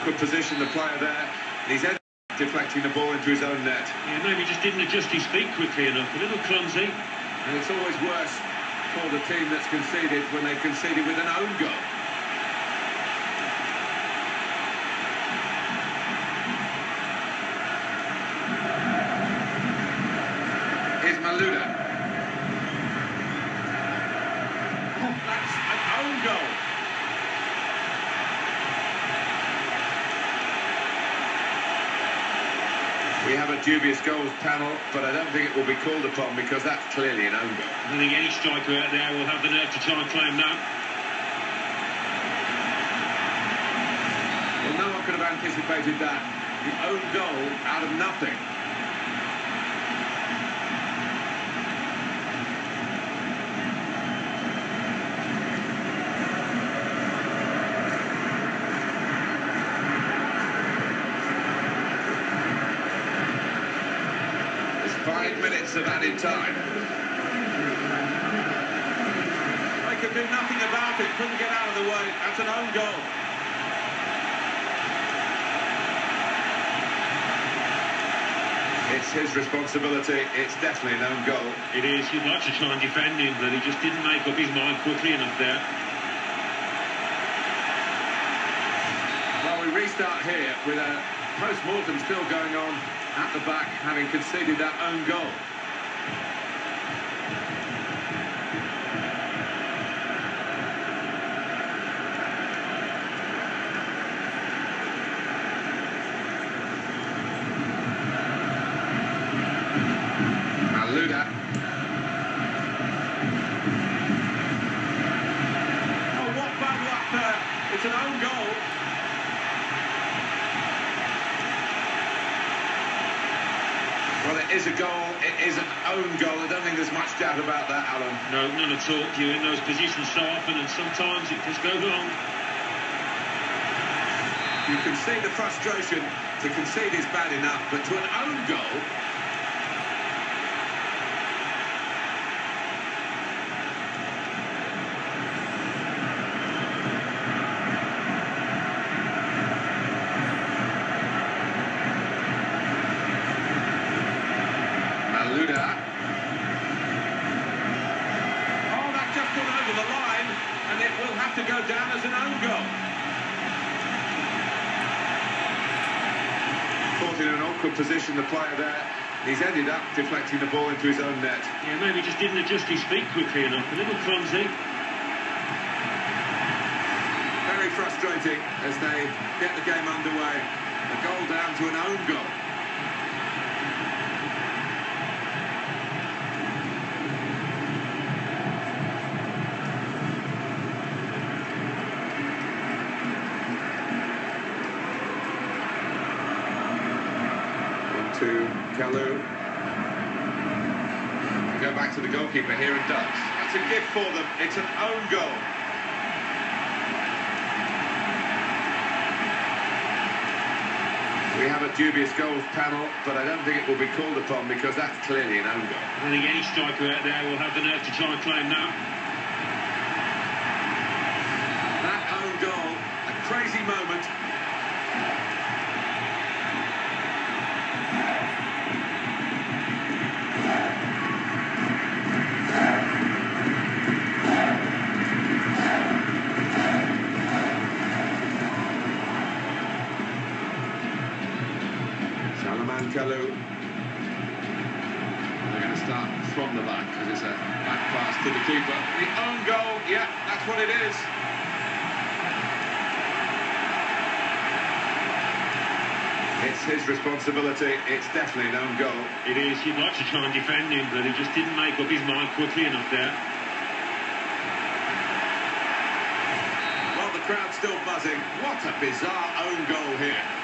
awkward position, the player there. He's deflecting the ball into his own net. Yeah, maybe just didn't adjust his feet quickly enough. A little clumsy. And it's always worse for the team that's conceded when they've conceded with an own goal. Here's Maluda. Oh, that's an own goal. We have a dubious goals panel, but I don't think it will be called upon because that's clearly an own goal. I don't think any striker out there will have the nerve to try and claim that. Well, no one could have anticipated that. The own goal out of nothing. It's 5 minutes of added time. They could do nothing about it, couldn't get out of the way. That's an own goal. It's his responsibility. It's definitely an own goal. It is. You'd like to try and defend him, but he just didn't make up his mind quickly enough there. Well, we restart here with a post-mortem still going on at the back, having conceded that own goal. Maluda. Oh, what bad luck there. It's an own goal. Well, it is a goal. It is an own goal. I don't think there's much doubt about that, Alan. No, none at all. You're in those positions so often, and sometimes it just goes wrong. You can see the frustration. To concede is bad enough, but to an own goal... Maluda. Oh, that just gone over the line, and it will have to go down as an own goal. Caught in an awkward position, the player there. He's ended up deflecting the ball into his own net. Yeah, maybe just didn't adjust his feet quickly enough. A little clumsy. Very frustrating as they get the game underway. A goal down to an own goal. To Kalu. We go back to the goalkeeper here and does. That's a gift for them. It's an own goal. We have a dubious goals panel, but I don't think it will be called upon because that's clearly an own goal. I don't think any striker out there will have the nerve to try and claim that. That own goal, a crazy moment. Kalu. They're going to start from the back because it's a back pass to the keeper. The own goal, yeah, that's what it is. It's his responsibility. It's definitely an own goal. It is. You'd like to try and defend him, but he just didn't make up his mind quickly enough there. Well, the crowd's still buzzing. What a bizarre own goal here.